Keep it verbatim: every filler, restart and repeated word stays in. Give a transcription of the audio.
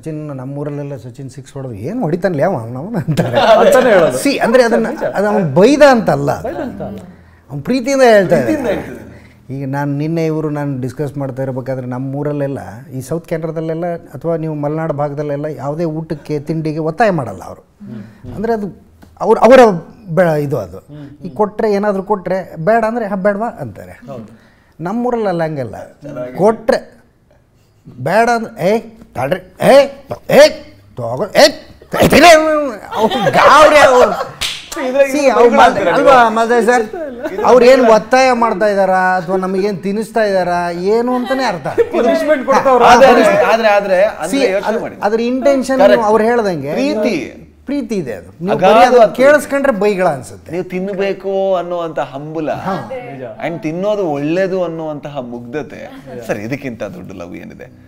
Sachin ನಮ್ಮೂರಲ್ಲೆಲ್ಲ Sachin six ಹೊಡೆದು ಏನು ಹೊಡಿತಾನಲ್ಲ ಯಾವ ನಾವು ಅಂತಾರೆ ಸಿ ಅಂದರೆ ಅದನ್ನು ಅದು ಅವ್ನು ಬೈದ ಅಂತಲ್ಲ ಅವ್ನು ಪ್ರೀತಿಯಿಂದ ಹೇಳ್ತಾ ಇದ್ದಾರೆ. ಈಗ ನಾನು ನಿನ್ನೆ ಇವರು ನಾನು ಡಿಸ್ಕಸ್ ಮಾಡ್ತಾ ಇರಬೇಕಾದ್ರೆ ನಮ್ಮೂರಲ್ಲೆಲ್ಲ ಈ ಸೌತ್ ಕೆನಡಾದಲ್ಲೆಲ್ಲ ಅಥವಾ ನೀವು ಮಲೆನಾಡು ಭಾಗದಲ್ಲೆಲ್ಲ ಯಾವುದೇ ಊಟಕ್ಕೆ ತಿಂಡಿಗೆ ಒತ್ತಾಯ ಮಾಡಲ್ಲ ಅವರು. ಅಂದರೆ ಅದು ಅವ್ರು ಅವರ ಬೆ ಇದು ಅದು ಈಗ ಕೊಟ್ಟರೆ ಏನಾದರೂ ಕೊಟ್ಟರೆ ಬೇಡ ಅಂದರೆ ಹಾ ಬೇಡವಾ ಅಂತಾರೆ. ನಮ್ಮೂರಲ್ಲ ಹಂಗೆಲ್ಲ ಕೊಟ್ಟರೆ ಬೇಡ ಅಂದ್ರೆ ಏ ತಡ್ರಿ ಏ ಏ ತಗೋ ಏ ಗಾವ್ರಿ ಅಲ್ವಾ ಮತ್ತೆ ಸರ್ ಅವ್ರು ಏನು ಒತ್ತಾಯ ಮಾಡ್ತಾ ಇದ್ದಾರಾ ಅಥವಾ ನಮಗೇನು ತಿನ್ನಿಸ್ತಾ ಇದ್ದಾರಾ ಏನು ಅಂತಾನೆ ಅರ್ಥ. ಅದ್ರ ಇಂಟೆನ್ಷನ್ ಅವ್ರು ಹೇಳ್ದಂಗೆ ಪ್ರೀತಿ ಪ್ರೀತಿ ಇದೆ. ಅದು ನೀವು ಕೇಳಿಸ್ಕೊಂಡ್ರೆ ಬೈಗಳ ಅನ್ಸುತ್ತೆ. ನೀವು ತಿನ್ನಬೇಕು ಅನ್ನುವಂತ ಹಂಬಲ ಅಂಡ್ ತಿನ್ನೋದು ಒಳ್ಳೇದು ಅನ್ನುವಂತಹ ಮುಗ್ಧತೆ ಸರ್ ಇದಕ್ಕಿಂತ ದೊಡ್ಡ ಲವ್ ಏನಿದೆ.